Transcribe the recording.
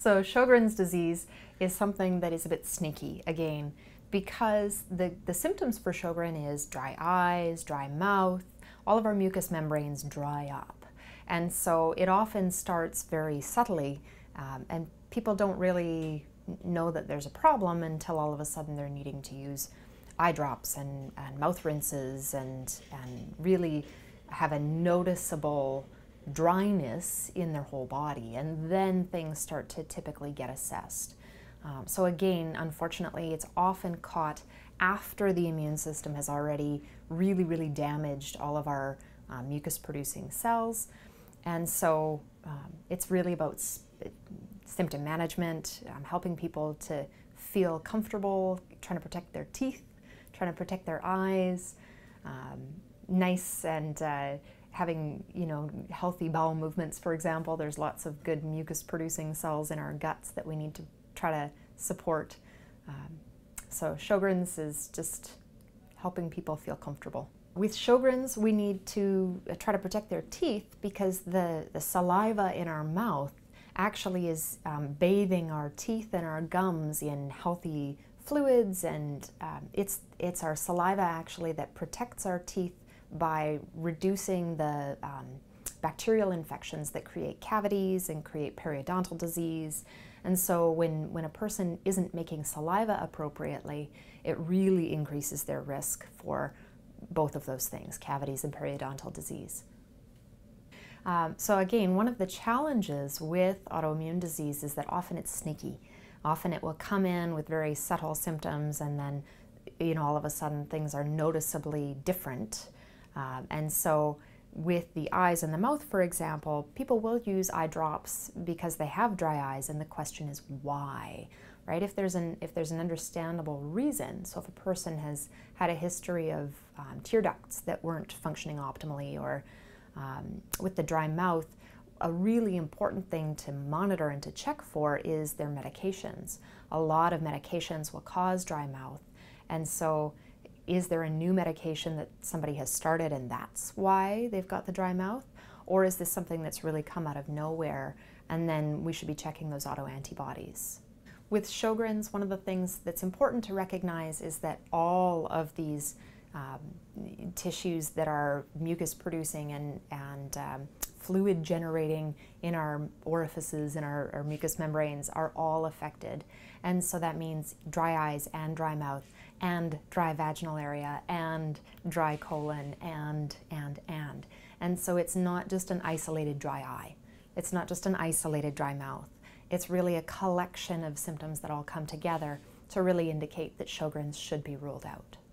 So Sjogren's disease is something that is a bit sneaky, again, because the symptoms for Sjogren is dry eyes, dry mouth, all of our mucous membranes dry up. And so it often starts very subtly, and people don't really know that there's a problem until all of a sudden they're needing to use eye drops and mouth rinses and really have a noticeable dryness in their whole body, and then things start to typically get assessed. So again, unfortunately, it's often caught after the immune system has already really damaged all of our mucus-producing cells, and so it's really about symptom management, helping people to feel comfortable, trying to protect their teeth, trying to protect their eyes, nice and having, healthy bowel movements, for example. There's lots of good mucus-producing cells in our guts that we need to try to support. So Sjogren's is just helping people feel comfortable. With Sjogren's, we need to try to protect their teeth because the saliva in our mouth actually is bathing our teeth and our gums in healthy fluids, and it's our saliva actually that protects our teeth by reducing the bacterial infections that create cavities and create periodontal disease. And so when a person isn't making saliva appropriately, it really increases their risk for both of those things, cavities and periodontal disease. So again, one of the challenges with autoimmune disease is that often it's sneaky. Often it will come in with very subtle symptoms, and then all of a sudden things are noticeably different. And so with the eyes and the mouth, for example, people will use eye drops because they have dry eyes, and the question is why, right? If there's an understandable reason, so if a person has had a history of tear ducts that weren't functioning optimally, or with the dry mouth, a really important thing to monitor and to check for is their medications. A lot of medications will cause dry mouth, and so is there a new medication that somebody has started and that's why they've got the dry mouth? Or is this something that's really come out of nowhere, and then we should be checking those autoantibodies? With Sjogren's, one of the things that's important to recognize is that all of these tissues that are mucus producing and fluid generating in our orifices and our mucous membranes are all affected. And so that means dry eyes and dry mouth and dry vaginal area and dry colon and. And so it's not just an isolated dry eye. It's not just an isolated dry mouth. It's really a collection of symptoms that all come together to really indicate that Sjogren's should be ruled out.